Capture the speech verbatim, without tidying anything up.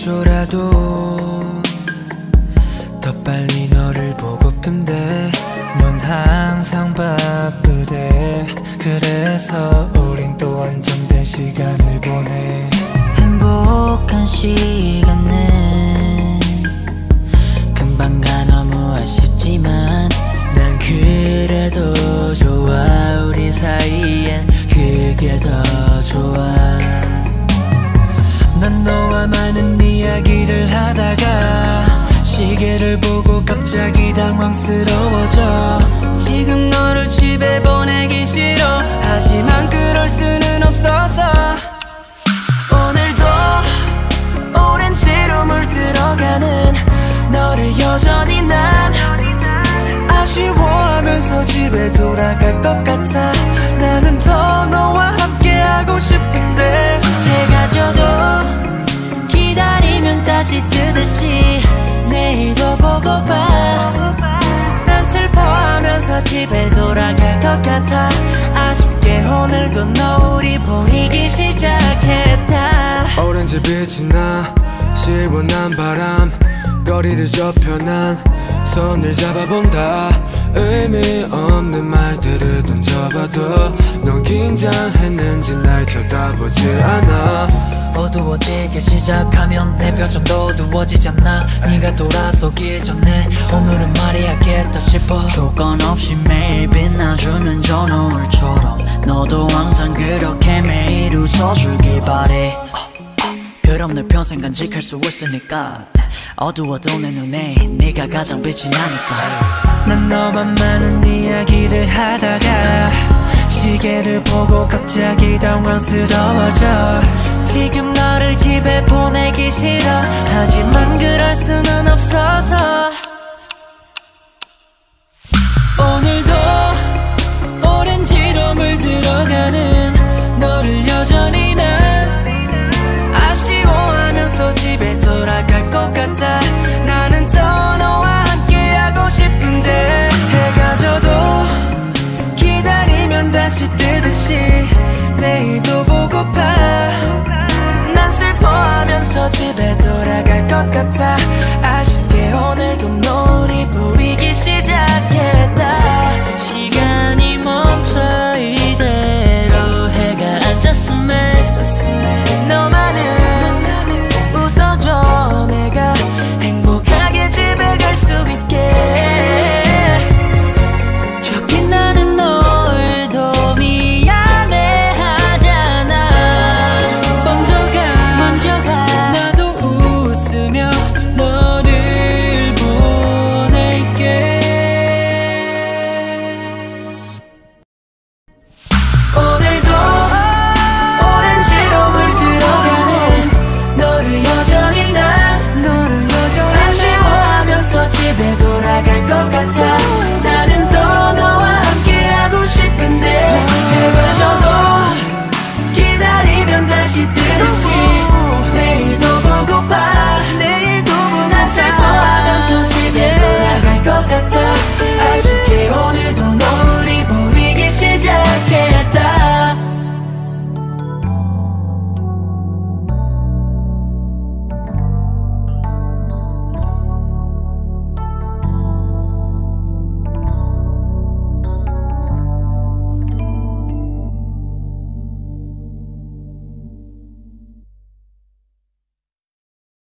초라도 더 빨리 너를 보고픈데 넌 항상 바쁘대. 그래서 우린 또 완전된 시간을 보내. 행복한 시간은 금방 가 너무 아쉽지만 난 그래도 좋아. 우리 사이엔 그게 더 좋아. 난 너와 많은 이야기를 하다가 시계를 보고 갑자기 당황스러워져. 지금 너를 집에 보내기 싫어. 하지만 그럴 수는 없어서 오늘도 오렌지로 물들어가는 너를 여전히 난 아쉬워하면서 집에 돌아갈 것 같아. 나는 더 너와 함께하고 싶은데 해가 져도 기다리면 다시 뜨듯이 내일도 보고파. 난 슬퍼하면서 집에 돌아갈 것 같아. 아쉽게 오늘도 너울이 보이기 시작했다. 오렌지 빛이 나 시원한 바람 거리를 좁혀 난 손을 잡아본다. 의미 없는 말들을 던져봐도 넌 긴장했는지 날 쳐다보지 않아. 어두워지기 시작하면 내 표정도 어두워지잖아. 네가 돌아서기 전에 오늘은 말해야겠다 싶어. 조건 없이 매일 빛나주는 저 노을처럼 너도 항상 그렇게 매일 웃어주길 바래. 그럼 늘 평생 간직할 수 있으니까. 어두워도 내 눈에 네가 가장 빛이 나니까. 난 너만 많은 이야기를 하다가 시계를 보고 갑자기 당황스러워져. 지금 너를 집에 보내기 싫어. 하지만 그럴 수는 없어서 오늘도 오렌지로 물들어가는 너를 여전히 난 아쉬워하면서 집에 돌아갈 것 같아. 나는 더 너와 함께하고 싶은데 해가 져도 기다리면 다시 뜨듯이 내일도 보고파. 난 슬퍼하면서 집에 돌아갈 것 같아.